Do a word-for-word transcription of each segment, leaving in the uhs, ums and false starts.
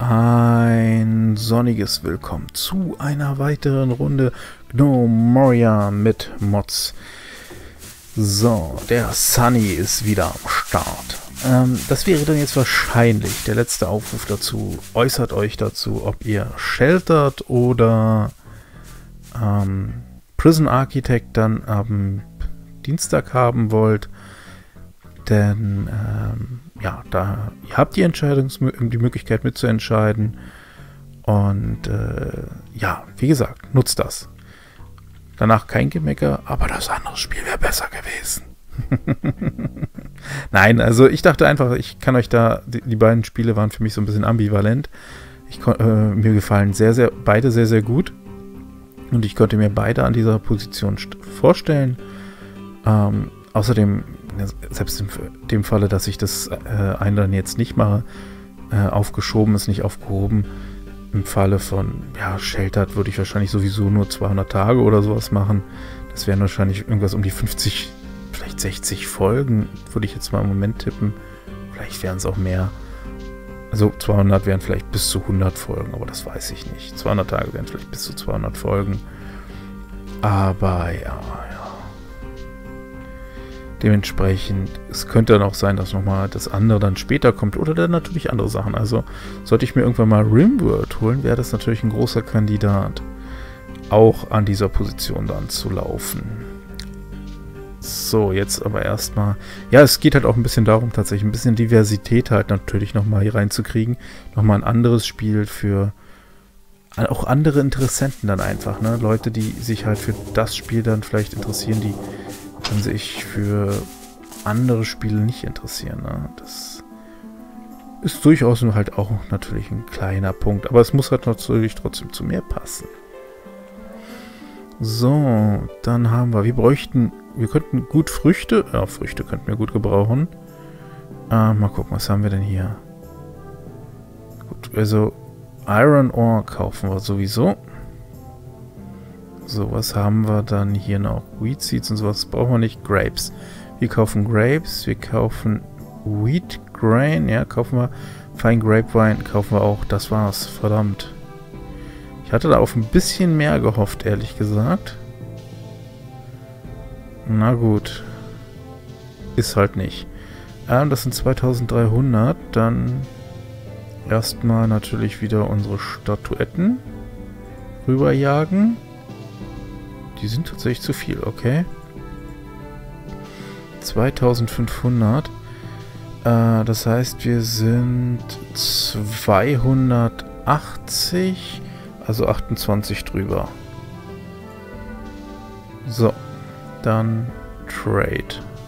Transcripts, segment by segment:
ein sonniges Willkommen zu einer weiteren Runde Gnomoria mit Mods. So, der Sunny ist wieder am Start. Ähm, das wäre dann jetzt wahrscheinlich der letzte Aufruf dazu. Äußert euch dazu, ob ihr Sheltered oder ähm, Prison Architect dann am Dienstag haben wollt. Denn ähm, ja, da ihr habt die Entscheidungs die Möglichkeit mitzuentscheiden. Und äh, ja, wie gesagt, nutzt das. Danach kein Gemecker, aber das andere Spiel wäre besser gewesen. Nein, also ich dachte einfach, ich kann euch da, die, die beiden Spiele waren für mich so ein bisschen ambivalent. Ich, äh, mir gefallen sehr, sehr, beide sehr, sehr gut. Und ich konnte mir beide an dieser Position vorstellen. Ähm, außerdem, selbst in dem Falle, dass ich das äh, eine dann jetzt nicht mache, äh, aufgeschoben ist, nicht aufgehoben. Im Falle von, ja, Sheltered würde ich wahrscheinlich sowieso nur zweihundert Tage oder sowas machen. Das wären wahrscheinlich irgendwas um die fünfzig, vielleicht sechzig Folgen, würde ich jetzt mal im Moment tippen. Vielleicht wären es auch mehr. Also zweihundert wären vielleicht bis zu hundert Folgen, aber das weiß ich nicht. zweihundert Tage wären vielleicht bis zu zweihundert Folgen. Aber ja, ja. Dementsprechend, es könnte dann auch sein, dass nochmal das andere dann später kommt oder dann natürlich andere Sachen. Also sollte ich mir irgendwann mal Rimworld holen, wäre das natürlich ein großer Kandidat, auch an dieser Position dann zu laufen. So, jetzt aber erstmal, ja, es geht halt auch ein bisschen darum, tatsächlich ein bisschen Diversität halt natürlich nochmal hier reinzukriegen. Nochmal ein anderes Spiel für auch andere Interessenten dann einfach, ne? Leute, die sich halt für das Spiel dann vielleicht interessieren, die kann sich für andere Spiele nicht interessieren. Ne? Das ist durchaus nur halt auch natürlich ein kleiner Punkt. Aber es muss halt natürlich trotzdem zu mir passen. So, dann haben wir, wir bräuchten, wir könnten gut Früchte, ja, Früchte könnten wir gut gebrauchen. Äh, mal gucken, was haben wir denn hier? Gut, also Iron Ore kaufen wir sowieso. So, was haben wir dann hier noch? Wheat Seeds und sowas brauchen wir nicht. Grapes. Wir kaufen Grapes, wir kaufen Wheat Grain, ja, kaufen wir. Fine Grapevine kaufen wir auch. Das war's, verdammt. Ich hatte da auf ein bisschen mehr gehofft, ehrlich gesagt. Na gut. Ist halt nicht. Ähm, das sind zweitausenddreihundert. Dann erstmal natürlich wieder unsere Statuetten rüberjagen. Die sind tatsächlich zu viel, okay. zweitausendfünfhundert. Äh, das heißt, wir sind zweihundertachtzig, also achtundzwanzig drüber. So, dann Trade.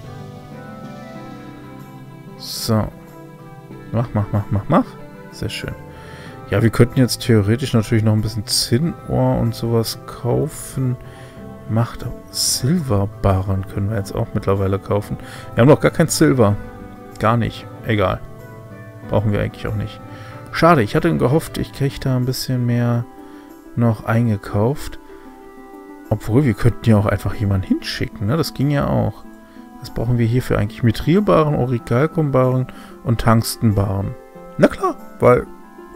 So. Mach, mach, mach, mach, mach. Sehr schön. Ja, wir könnten jetzt theoretisch natürlich noch ein bisschen Zinnohr und sowas kaufen. Macht Silberbarren können wir jetzt auch mittlerweile kaufen. Wir haben noch gar kein Silber. Gar nicht. Egal. Brauchen wir eigentlich auch nicht. Schade, ich hatte gehofft, ich kriege da ein bisschen mehr noch eingekauft. Obwohl, wir könnten ja auch einfach jemanden hinschicken, ne? Das ging ja auch. Was brauchen wir hierfür eigentlich? Mithrilbarren, Aurichalcumbarren und Tungstenbarren. Na klar, weil...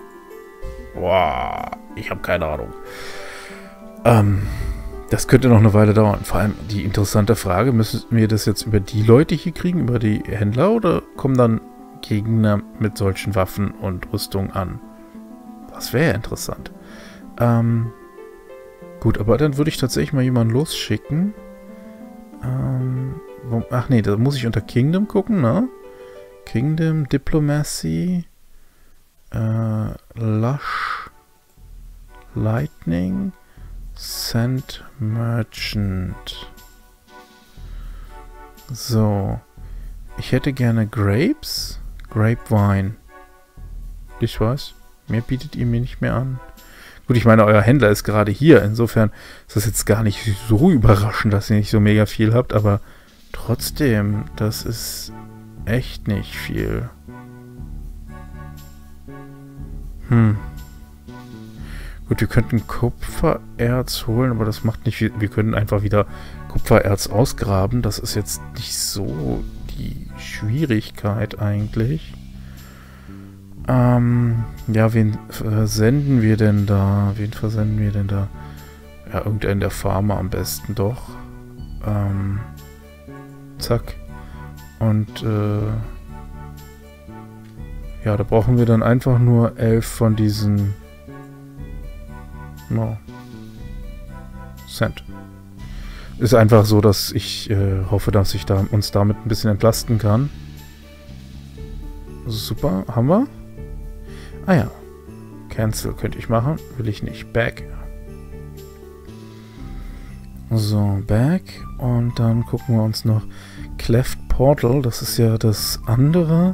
Boah, ich habe keine Ahnung. Ähm... Das könnte noch eine Weile dauern. Vor allem die interessante Frage, müssen wir das jetzt über die Leute hier kriegen, über die Händler, oder kommen dann Gegner mit solchen Waffen und Rüstungen an? Das wäre ja interessant. Ähm, gut, aber dann würde ich tatsächlich mal jemanden losschicken. Ähm, wo, ach nee, da muss ich unter Kingdom gucken, ne? Kingdom, Diplomacy, äh, Lush, Lightning, Send Merchant. So. Ich hätte gerne Grapes. Grapevine. Ich weiß. Mehr bietet ihr mir nicht mehr an. Gut, ich meine, euer Händler ist gerade hier. Insofern ist das jetzt gar nicht so überraschend, dass ihr nicht so mega viel habt. Aber trotzdem, das ist echt nicht viel. Hm. Gut, wir könnten Kupfererz holen, aber das macht nicht viel. Wir können einfach wieder Kupfererz ausgraben. Das ist jetzt nicht so die Schwierigkeit eigentlich. Ähm, ja, wen versenden wir denn da? Wen versenden wir denn da? Ja, irgendeinen der Farmer am besten doch. Ähm, zack. Und, äh, ja, da brauchen wir dann einfach nur elf von diesen, no, Cent. Ist einfach so, dass ich äh, hoffe, dass ich da, uns damit ein bisschen entlasten kann. Super, haben wir? Ah ja. Cancel könnte ich machen. Will ich nicht. Back. So, back. Und dann gucken wir uns noch Cleft Portal. Das ist ja das andere.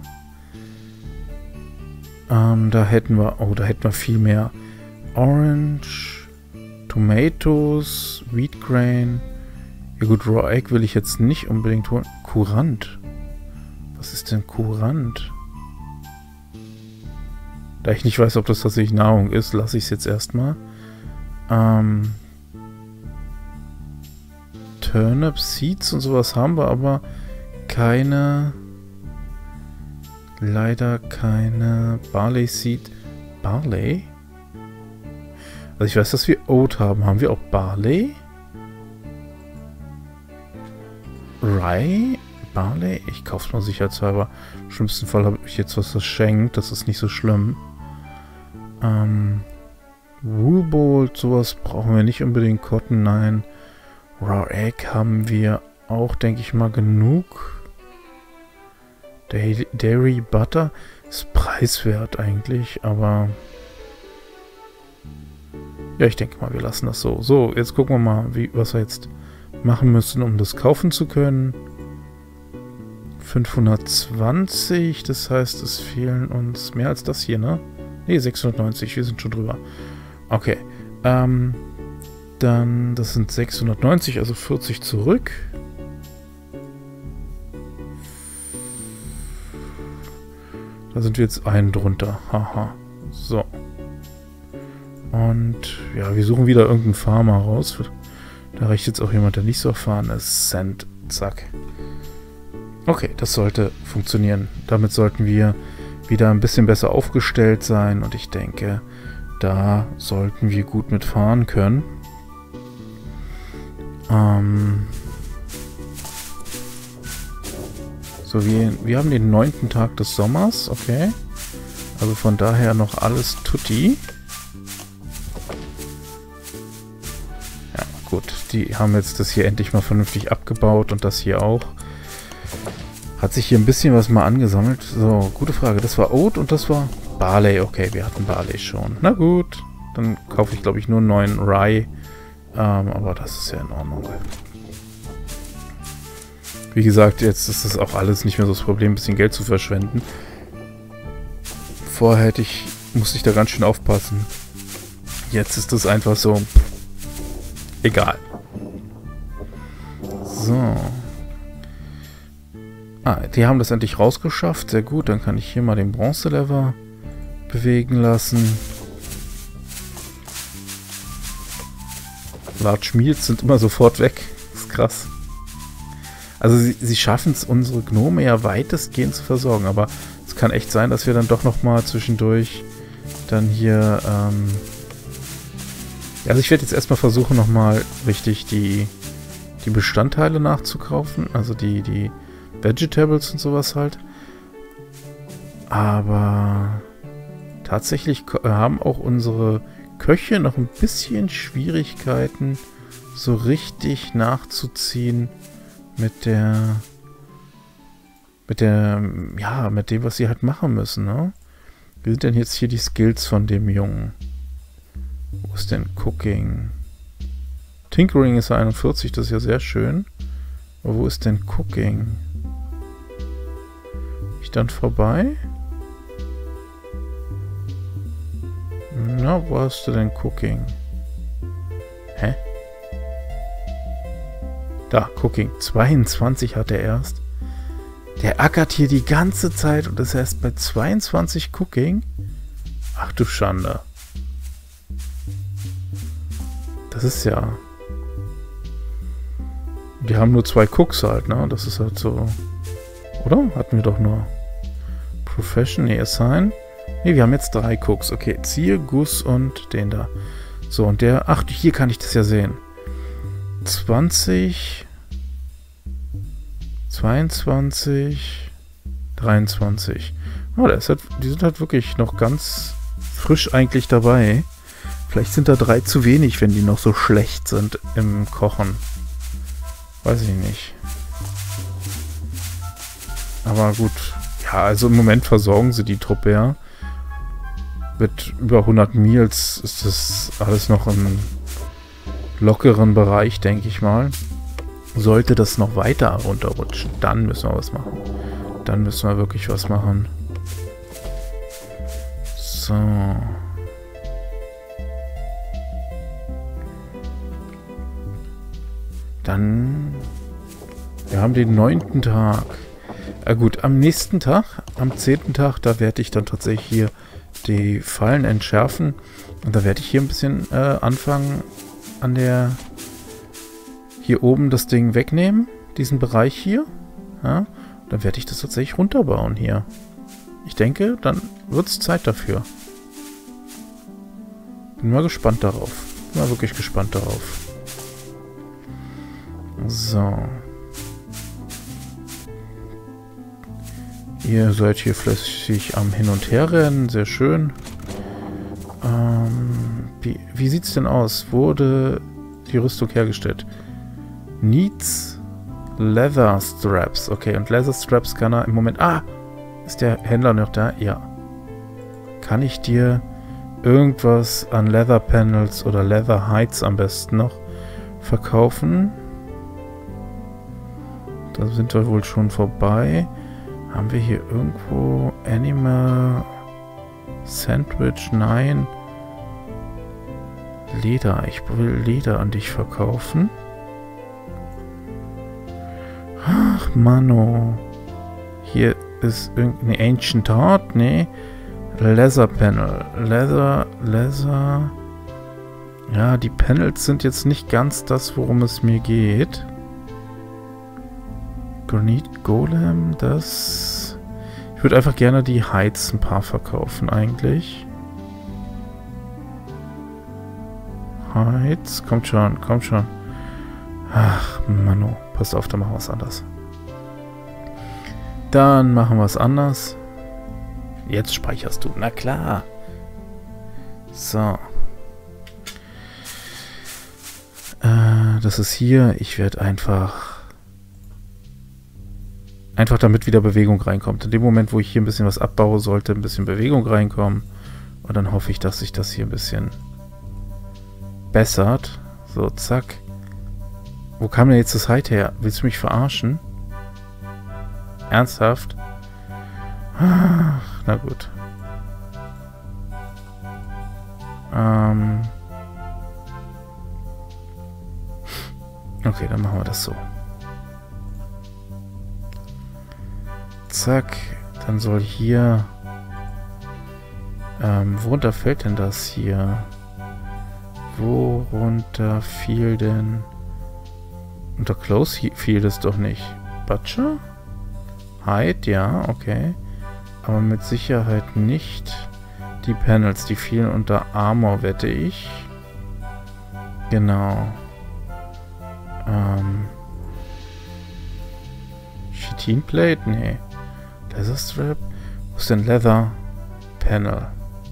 Ähm, da hätten wir... Oh, da hätten wir viel mehr. Orange. Tomatoes. Wheat Grain. Ja gut, Raw Egg will ich jetzt nicht unbedingt holen. Courant. Was ist denn Courant? Da ich nicht weiß, ob das tatsächlich Nahrung ist, lasse ich es jetzt erstmal. Ähm, Turnip Seeds und sowas haben wir, aber keine... Leider keine Barley Seed. Barley? Also ich weiß, dass wir Oat haben. Haben wir auch Barley? Rye? Barley? Ich kauf's mal sicherheitshalber. Im schlimmsten Fall habe ich jetzt was verschenkt. Das ist nicht so schlimm. Ähm, Woolbolt, sowas brauchen wir nicht unbedingt. Cotton, nein. Raw Egg haben wir auch, denke ich mal, genug. Dairy Butter ist preiswert eigentlich, aber ja, ich denke mal, wir lassen das so. So, jetzt gucken wir mal, wie, was wir jetzt machen müssen, um das kaufen zu können. fünfhundertzwanzig, das heißt, es fehlen uns mehr als das hier, ne? Ne, sechshundertneunzig, wir sind schon drüber. Okay, ähm, dann, das sind sechshundertneunzig, also vierzig zurück. Da sind wir jetzt einen drunter. Haha. So. Und ja, wir suchen wieder irgendeinen Farmer raus. Da reicht jetzt auch jemand, der nicht so erfahren ist. Cent. Zack. Okay, das sollte funktionieren. Damit sollten wir wieder ein bisschen besser aufgestellt sein. Und ich denke, da sollten wir gut mitfahren können. Ähm... So, wir, wir haben den neunten Tag des Sommers, okay. Also von daher noch alles tutti. Ja, gut. Die haben jetzt das hier endlich mal vernünftig abgebaut und das hier auch. Hat sich hier ein bisschen was mal angesammelt. So, gute Frage. Das war Oat und das war Barley. Okay, wir hatten Barley schon. Na gut. Dann kaufe ich, glaube ich, nur einen neuen Rye. Ähm, aber das ist ja in Ordnung. Wie gesagt, jetzt ist das auch alles nicht mehr so das Problem, ein bisschen Geld zu verschwenden. Vorher hätte ich, musste ich da ganz schön aufpassen. Jetzt ist das einfach so, egal. So. Ah, die haben das endlich rausgeschafft. Sehr gut, dann kann ich hier mal den Bronzelever bewegen lassen. Large Meals sind immer sofort weg. Das ist krass. Also sie, sie schaffen es, unsere Gnome ja weitestgehend zu versorgen, aber es kann echt sein, dass wir dann doch nochmal zwischendurch dann hier, ähm also ich werde jetzt erstmal versuchen, nochmal richtig die, die Bestandteile nachzukaufen, also die, die Vegetables und sowas halt. Aber tatsächlich haben auch unsere Köche noch ein bisschen Schwierigkeiten, so richtig nachzuziehen mit der, mit der, ja, mit dem, was sie halt machen müssen, ne? Wie sind denn jetzt hier die Skills von dem Jungen? Wo ist denn Cooking? Tinkering ist ja einundvierzig, das ist ja sehr schön. Aber wo ist denn Cooking? Ich dann vorbei? Na, wo hast du denn Cooking? Hä? Da, Cooking. zweiundzwanzig hat er erst. Der ackert hier die ganze Zeit und ist erst bei zweiundzwanzig Cooking. Ach du Schande. Das ist ja... Wir haben nur zwei Cooks halt, ne? Das ist halt so... Oder? Hatten wir doch nur... Profession, nee, Assign. Ne, wir haben jetzt drei Cooks. Okay, Ziel, Gus und den da. So, und der... Ach, hier kann ich das ja sehen. zwanzig... zweiundzwanzig... dreiundzwanzig. Oh, der ist halt, die sind halt wirklich noch ganz frisch eigentlich dabei. Vielleicht sind da drei zu wenig, wenn die noch so schlecht sind im Kochen. Weiß ich nicht. Aber gut. Ja, also im Moment versorgen sie die Truppe ja. Mit über hundert Meals ist das alles noch im lockeren Bereich, denke ich mal. Sollte das noch weiter runterrutschen, dann müssen wir was machen. Dann müssen wir wirklich was machen. So. Dann... Wir haben den neunten Tag. Ja gut, am nächsten Tag, am zehnten Tag, da werde ich dann tatsächlich hier die Fallen entschärfen. Und da werde ich hier ein bisschen äh, anfangen, an der... Hier oben das Ding wegnehmen. Diesen Bereich hier. Ja. Dann werde ich das tatsächlich runterbauen hier. Ich denke, dann wird es Zeit dafür. Bin mal gespannt darauf. Bin mal wirklich gespannt darauf. So. Ihr seid hier flüssig am Hin- und Herrennen. Sehr schön. Ähm, wie wie sieht es denn aus? Wurde die Rüstung hergestellt? Needs Leather Straps. Okay, und Leather Straps kann er im Moment... Ah! Ist der Händler noch da? Ja. Kann ich dir irgendwas an Leather Panels oder Leather Hides am besten noch verkaufen? Da sind wir wohl schon vorbei. Haben wir hier irgendwo Animal Sandwich? Nein. Leder. Ich will Leder an dich verkaufen. Ach, Mano. Hier ist irgendeine Ancient Heart. Nee. Leather Panel. Leather, Leather. Ja, die Panels sind jetzt nicht ganz das, worum es mir geht. Granite Golem, das... Ich würde einfach gerne die Hides ein paar verkaufen, eigentlich. Hides, kommt schon, kommt schon. Ach, Mano, pass auf, dann machen wir es anders. Dann machen wir es anders. Jetzt speicherst du, na klar. So. Äh, das ist hier. Ich werde einfach... Einfach damit wieder Bewegung reinkommt. In dem Moment, wo ich hier ein bisschen was abbaue, sollte ein bisschen Bewegung reinkommen. Und dann hoffe ich, dass sich das hier ein bisschen bessert. So, zack. Wo kam denn jetzt das Hide her? Willst du mich verarschen? Ernsthaft? Ach, na gut. Ähm. Okay, dann machen wir das so. Zack. Dann soll hier... Ähm, worunter fällt denn das hier? Worunter fiel denn... Unter Close fiel es doch nicht. Butcher? Hide, ja, okay. Aber mit Sicherheit nicht die Panels. Die fielen unter Armor, wette ich. Genau. Ähm. Chitin Plate? Nee. Leather Strap? Wo ist denn Leather Panel?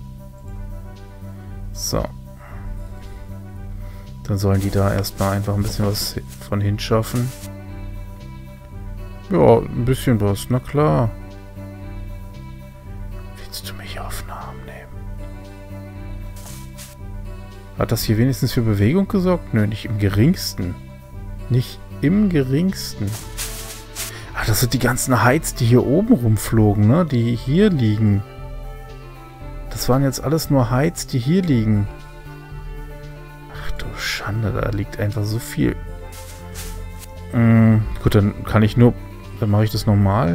So. Dann sollen die da erstmal einfach ein bisschen was von hinschaffen. Ja, ein bisschen was, na klar. Willst du mich auf den Arm nehmen? Hat das hier wenigstens für Bewegung gesorgt? Nö, nicht im geringsten. Nicht im geringsten. Ah, das sind die ganzen Hides, die hier oben rumflogen, ne? Die hier liegen. Das waren jetzt alles nur Hides, die hier liegen. Ach du Schande, da liegt einfach so viel. Hm, gut, dann kann ich nur... Dann mache ich das normal.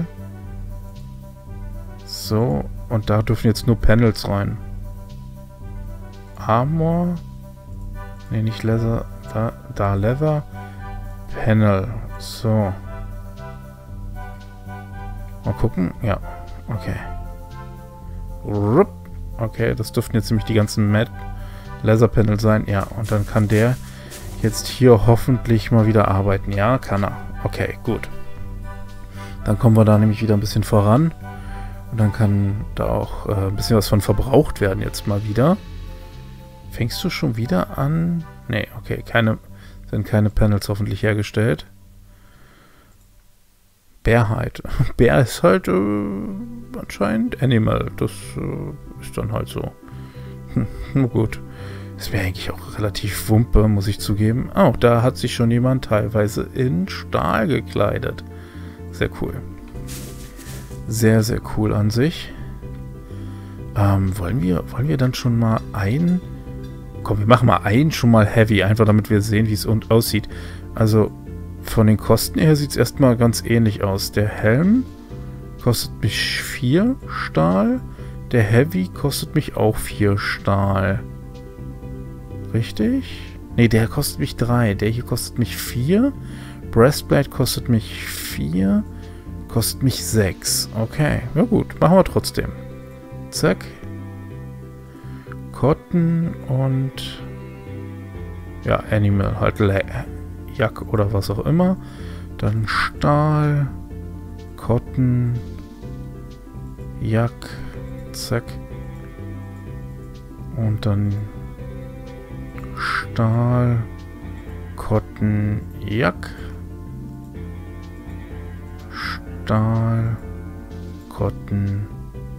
So, und da dürfen jetzt nur Panels rein. Armor. Ne, nicht Leather. Da, da Leather. Panel. So. Mal gucken. Ja, okay. Rupp. Okay, das dürften jetzt nämlich die ganzen Matte Laser Panel sein. Ja, und dann kann der jetzt hier hoffentlich mal wieder arbeiten. Ja, kann er. Okay, gut. Dann kommen wir da nämlich wieder ein bisschen voran. Und dann kann da auch äh, ein bisschen was von verbraucht werden jetzt mal wieder. Fängst du schon wieder an? Nee, okay, keine, sind keine Panels hoffentlich hergestellt. Bärheit. Bär ist halt äh, anscheinend Animal. Das äh, ist dann halt so. Hm, nur gut. Ist mir eigentlich auch relativ wumpe, muss ich zugeben. Oh, da hat sich schon jemand teilweise in Stahl gekleidet. Sehr cool. Sehr, sehr cool an sich. Ähm, wollen wir, wollen wir dann schon mal ein... Komm, wir machen mal einen schon mal Heavy, einfach damit wir sehen, wie es aussieht. Also, von den Kosten her sieht es erstmal ganz ähnlich aus. Der Helm kostet mich vier Stahl. Der Heavy kostet mich auch vier Stahl. Richtig? Ne, der kostet mich drei. Der hier kostet mich vier. Breastplate kostet mich vier. Kostet mich sechs. Okay, ja gut. Machen wir trotzdem. Zack. Cotton und ja, Animal, halt Jack oder was auch immer. Dann Stahl, Cotton, Jack, zack. Und dann Stahl, Cotton, Jack. Stahl, Cotton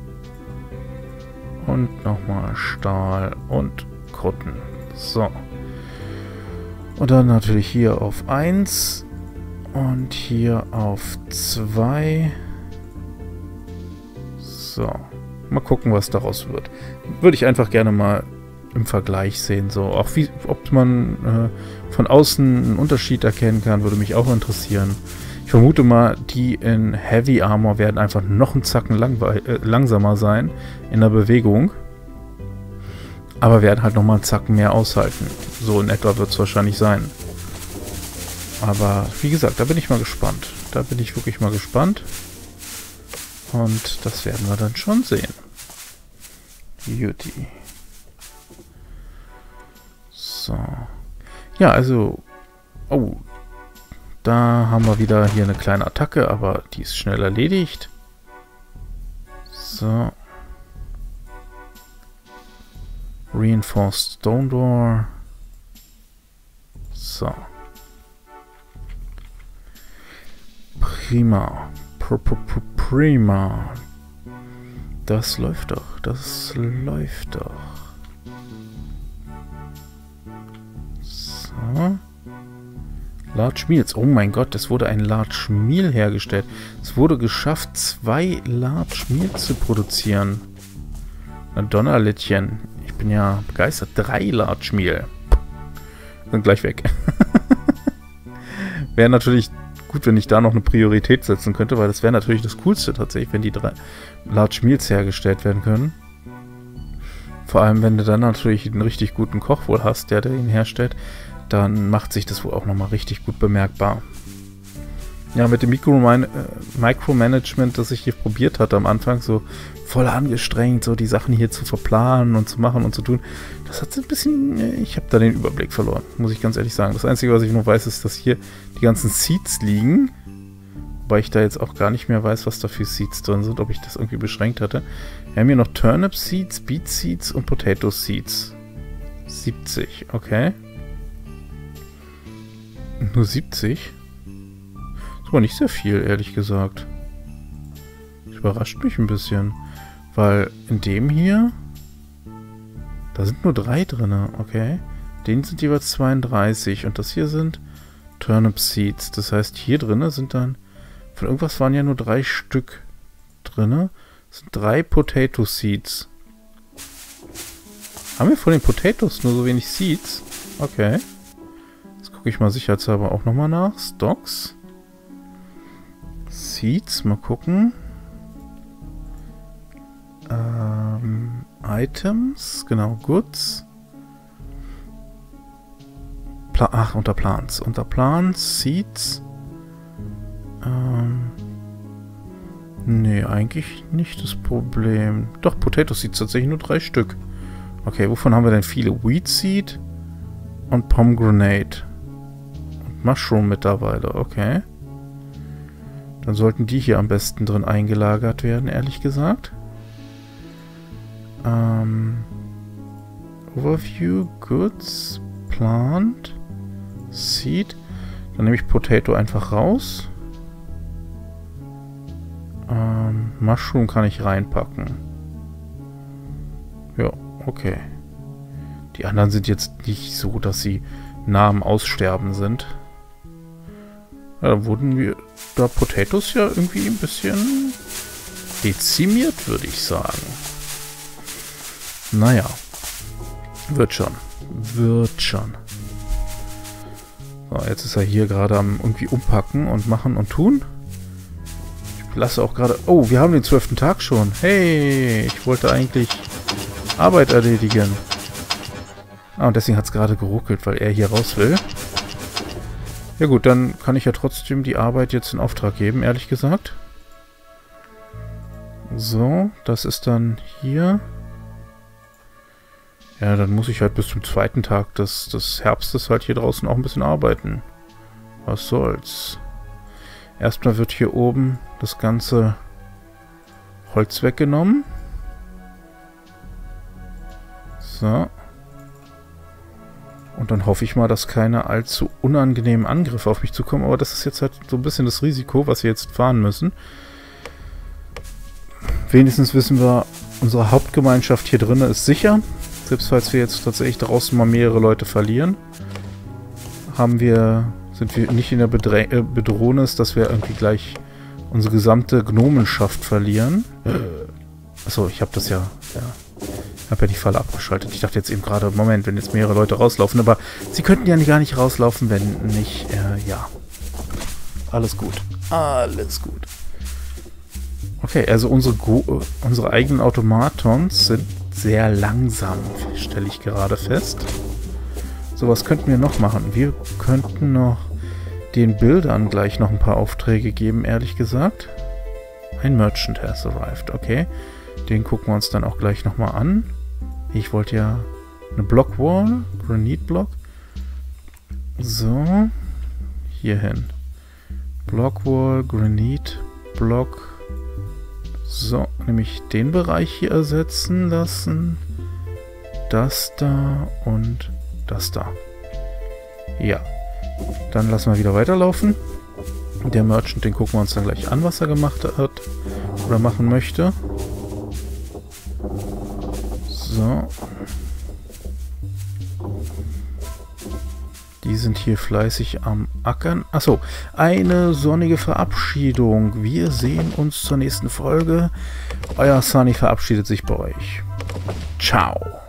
und nochmal Stahl und Cotton. So. Und dann natürlich hier auf eins und hier auf zwei. So. Mal gucken, was daraus wird. Würde ich einfach gerne mal im Vergleich sehen. So, auch wie, ob man äh, von außen einen Unterschied erkennen kann, würde mich auch interessieren. Ich vermute mal, die in Heavy Armor werden einfach noch einen Zacken lang äh, langsamer sein in der Bewegung. Aber werden halt nochmal einen Zacken mehr aushalten. So in etwa wird es wahrscheinlich sein. Aber wie gesagt, da bin ich mal gespannt. Da bin ich wirklich mal gespannt. Und das werden wir dann schon sehen. Beauty. So. Ja, also... Oh. Da haben wir wieder hier eine kleine Attacke, aber die ist schnell erledigt. So. Reinforced Stone Door. So. Prima. Pr -pr -pr Prima. Das läuft doch. Das läuft doch. So. Large Meals. Oh mein Gott, es wurde ein Large Meal hergestellt. Es wurde geschafft, zwei Large Meals zu produzieren. Na Donnerlittchen. Ich bin ja begeistert. Drei Large Meal. Sind gleich weg. Wäre natürlich gut, wenn ich da noch eine Priorität setzen könnte, weil das wäre natürlich das Coolste tatsächlich, wenn die drei Large Meals hergestellt werden können. Vor allem, wenn du dann natürlich einen richtig guten Koch wohl hast, der, der ihn herstellt, dann macht sich das wohl auch nochmal richtig gut bemerkbar. Ja, mit dem Mikroman äh, Micromanagement, das ich hier probiert hatte am Anfang, so voll angestrengt, so die Sachen hier zu verplanen und zu machen und zu tun, das hat so ein bisschen, äh, ich habe da den Überblick verloren, muss ich ganz ehrlich sagen. Das Einzige, was ich noch weiß, ist, dass hier die ganzen Seeds liegen, wobei ich da jetzt auch gar nicht mehr weiß, was da für Seeds drin sind, ob ich das irgendwie beschränkt hatte. Wir haben hier noch Turnip Seeds, Beet Seeds und Potato Seeds. siebzig, okay. Nur siebzig? Das war nicht sehr viel, ehrlich gesagt. Das überrascht mich ein bisschen. Weil in dem hier... Da sind nur drei drin, okay. Den sind jeweils zweiunddreißig. Und das hier sind Turnip Seeds. Das heißt, hier drin sind dann... Von irgendwas waren ja nur drei Stück drin. Das sind drei Potato Seeds. Haben wir von den Potatoes nur so wenig Seeds? Okay. Gucke ich mal sicherheitshalber auch nochmal nach. Stocks. Seeds, mal gucken. Ähm, Items, genau, Goods. Pla Ach, unter Plants. Unter Plants, Seeds. Ähm, Nee, eigentlich nicht das Problem. Doch, Potato Seeds tatsächlich nur drei Stück. Okay, wovon haben wir denn viele? Wheat Seed und Pomegranate. Und Mushroom mittlerweile, okay. Dann sollten die hier am besten drin eingelagert werden, ehrlich gesagt. Ähm, Overview, Goods, Plant, Seed. Dann nehme ich Potato einfach raus. Ähm, Mushroom kann ich reinpacken. Ja, okay. Die anderen sind jetzt nicht so, dass sie nah am Aussterben sind. Ja, da wurden wir da Potatoes ja irgendwie ein bisschen dezimiert, würde ich sagen. Naja. Wird schon. Wird schon. So, jetzt ist er hier gerade am irgendwie umpacken und machen und tun. Ich lasse auch gerade... Oh, wir haben den zwölften Tag schon. Hey, ich wollte eigentlich Arbeit erledigen. Ah, und deswegen hat es gerade geruckelt, weil er hier raus will. Ja gut, dann kann ich ja trotzdem die Arbeit jetzt in Auftrag geben, ehrlich gesagt. So, das ist dann hier. Ja, dann muss ich halt bis zum zweiten Tag des, des Herbstes halt hier draußen auch ein bisschen arbeiten. Was soll's. Erstmal wird hier oben das ganze Holz weggenommen. So. Und dann hoffe ich mal, dass keine allzu unangenehmen Angriffe auf mich zukommen. Aber das ist jetzt halt so ein bisschen das Risiko, was wir jetzt fahren müssen. Wenigstens wissen wir, unsere Hauptgemeinschaft hier drinnen ist sicher. Selbst falls wir jetzt tatsächlich draußen mal mehrere Leute verlieren, haben wir, sind wir nicht in der Bedrä äh, Bedrohnis, dass wir irgendwie gleich unsere gesamte Gnomenschaft verlieren. Achso, ich habe das ja, ja, ich habe ja die Falle abgeschaltet. Ich dachte jetzt eben gerade, Moment, wenn jetzt mehrere Leute rauslaufen, aber sie könnten ja gar nicht rauslaufen, wenn nicht, äh, ja. Alles gut. Alles gut. Okay, also unsere, Go unsere eigenen Automatons sind sehr langsam, stelle ich gerade fest. So, was könnten wir noch machen? Wir könnten noch den Bildern gleich noch ein paar Aufträge geben, ehrlich gesagt. Ein Merchant has arrived, okay. Den gucken wir uns dann auch gleich nochmal an. Ich wollte ja eine Blockwall, Granite Block. So, hier hin. Blockwall, Granite Block. So, nämlich den Bereich hier ersetzen lassen. Das da und das da. Ja. Dann lassen wir wieder weiterlaufen. Der Merchant, den gucken wir uns dann gleich an, was er gemacht hat oder machen möchte. So. Die sind hier fleißig am Ackern. Achso, eine sonnige Verabschiedung. Wir sehen uns zur nächsten Folge. Euer Sunny verabschiedet sich bei euch. Ciao.